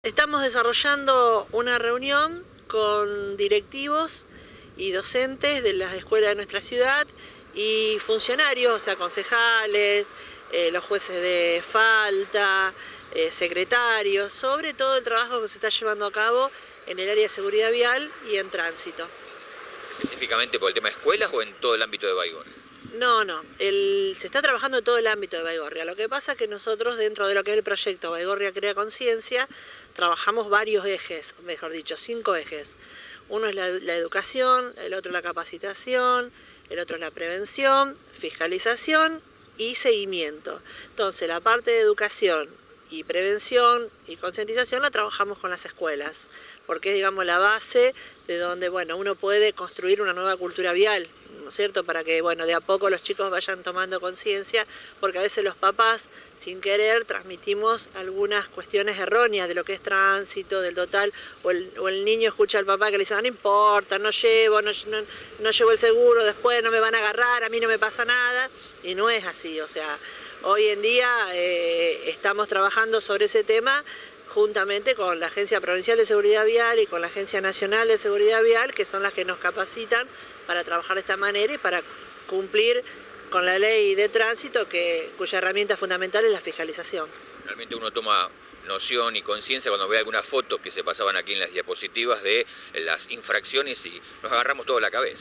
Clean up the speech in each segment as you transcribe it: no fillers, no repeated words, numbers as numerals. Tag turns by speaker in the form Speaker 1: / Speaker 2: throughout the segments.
Speaker 1: Estamos desarrollando una reunión con directivos y docentes de las escuelas de nuestra ciudad y funcionarios, o sea, concejales, los jueces de falta, secretarios, sobre todo el trabajo que se está llevando a cabo en el área de seguridad vial y en tránsito.
Speaker 2: ¿Específicamente por el tema de escuelas o en todo el ámbito de Baigorria?
Speaker 1: No, se está trabajando en todo el ámbito de Baigorria. Lo que pasa es que nosotros, dentro de lo que es el proyecto Baigorria Crea Conciencia, trabajamos varios ejes, mejor dicho, 5 ejes. Uno es la educación, el otro la capacitación, el otro es la prevención, fiscalización y seguimiento. Entonces, la parte de educación y prevención y concientización la trabajamos con las escuelas, porque es, digamos, la base de donde, bueno, uno puede construir una nueva cultura vial, ¿no es cierto?, para que, bueno, de a poco los chicos vayan tomando conciencia, porque a veces los papás, sin querer, transmitimos algunas cuestiones erróneas de lo que es tránsito, del total, o el niño escucha al papá que le dice, no importa, no llevo el seguro, después no me van a agarrar, a mí no me pasa nada, y no es así, o sea, hoy en día estamos trabajando sobre ese tema juntamente con la Agencia Provincial de Seguridad Vial y con la Agencia Nacional de Seguridad Vial, que son las que nos capacitan para trabajar de esta manera y para cumplir con la ley de tránsito, cuya herramienta fundamental es la fiscalización.
Speaker 2: Realmente uno toma noción y conciencia cuando ve algunas fotos que se pasaban aquí en las diapositivas de las infracciones y nos agarramos todo la cabeza.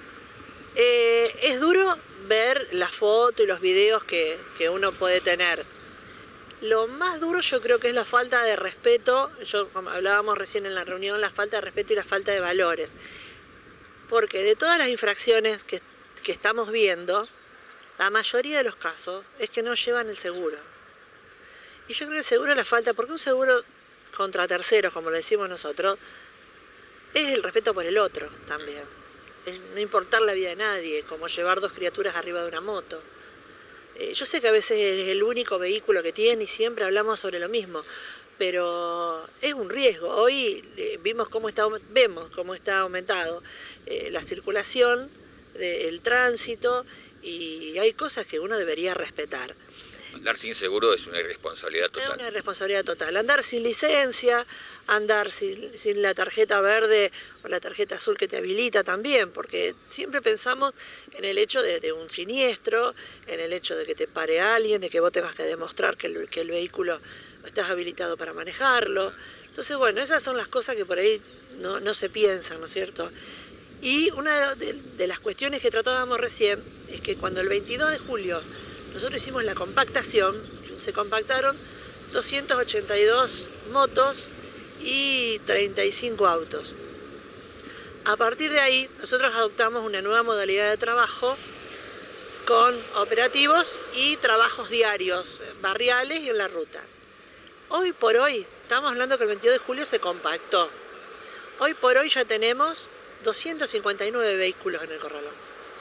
Speaker 1: Es duro ver las fotos y los videos que uno puede tener. Lo más duro yo creo que es la falta de respeto, como hablábamos recién en la reunión, la falta de respeto y la falta de valores. Porque de todas las infracciones que estamos viendo, la mayoría de los casos es que no llevan el seguro. Y yo creo que el seguro la falta, porque un seguro contra terceros, como lo decimos nosotros, es el respeto por el otro también. Es no importar la vida de nadie, como llevar 2 criaturas arriba de una moto. Yo sé que a veces es el único vehículo que tiene y siempre hablamos sobre lo mismo, pero es un riesgo. Hoy vemos cómo está aumentado la circulación, el tránsito, y hay cosas que uno debería respetar.
Speaker 2: Andar sin seguro es una irresponsabilidad total.
Speaker 1: Es una irresponsabilidad total. Andar sin licencia, andar sin la tarjeta verde o la tarjeta azul que te habilita también, porque siempre pensamos en el hecho de un siniestro, en el hecho de que te pare alguien, de que vos tengas que demostrar que el vehículo estás habilitado para manejarlo. Entonces, bueno, esas son las cosas que por ahí no se piensan, ¿no es cierto? Y una de las cuestiones que tratábamos recién es que cuando el 22 de julio nosotros hicimos la compactación, se compactaron 282 motos y 35 autos. A partir de ahí, nosotros adoptamos una nueva modalidad de trabajo con operativos y trabajos diarios, barriales y en la ruta. Hoy por hoy, estamos hablando que el 22 de julio se compactó. Hoy por hoy ya tenemos 259 vehículos en el corralón,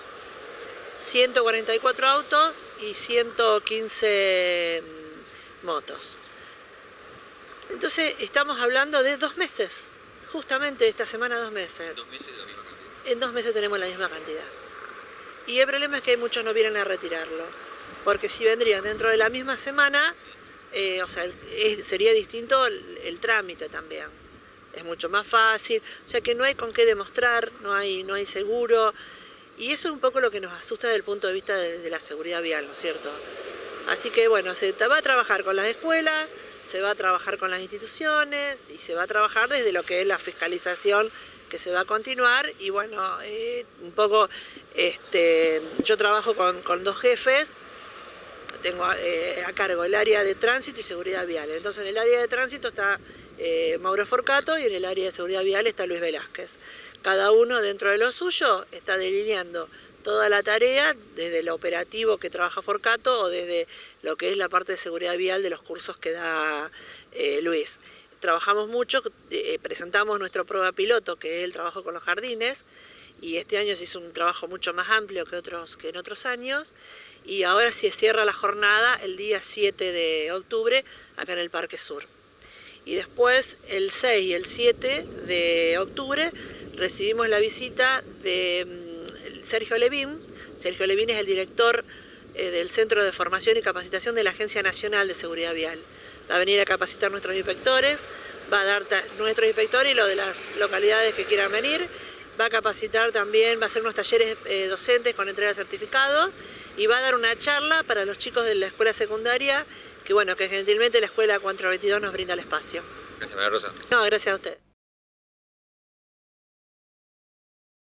Speaker 1: 144 autos y 115 motos. Entonces estamos hablando de 2 meses, justamente esta semana 2 meses.
Speaker 2: 2 meses la misma cantidad.
Speaker 1: En 2 meses tenemos la misma cantidad. Y el problema es que muchos no vienen a retirarlo, porque si vendrían dentro de la misma semana, sería distinto el trámite también. Es mucho más fácil, o sea que no hay con qué demostrar, no hay seguro. Y eso es un poco lo que nos asusta desde el punto de vista de la seguridad vial, ¿no es cierto? Así que bueno, se va a trabajar con las escuelas, se va a trabajar con las instituciones y se va a trabajar desde lo que es la fiscalización que se va a continuar. Y bueno, un poco, yo trabajo con 2 jefes, tengo a cargo el área de tránsito y seguridad vial. Entonces en el área de tránsito está Mauro Forcato y en el área de seguridad vial está Luis Velázquez. Cada uno dentro de lo suyo está delineando toda la tarea, desde el operativo que trabaja Forcato o desde lo que es la parte de seguridad vial de los cursos que da Luis. Trabajamos mucho, presentamos nuestro prueba piloto, que es el trabajo con los jardines, y este año se hizo un trabajo mucho más amplio que en otros años, y ahora se cierra la jornada el día 7 de octubre acá en el Parque Sur. Y después, el 6 y el 7 de octubre, recibimos la visita de Sergio Levín. Sergio Levín es el director del Centro de Formación y Capacitación de la Agencia Nacional de Seguridad Vial. Va a venir a capacitar a nuestros inspectores, va a dar nuestro inspector y lo de las localidades que quieran venir. Va a capacitar también, va a hacer unos talleres docentes con entrega de certificados y va a dar una charla para los chicos de la escuela secundaria, que bueno, que gentilmente la escuela 422 nos brinda el espacio.
Speaker 2: Gracias, María Rosa.
Speaker 1: No, gracias a usted.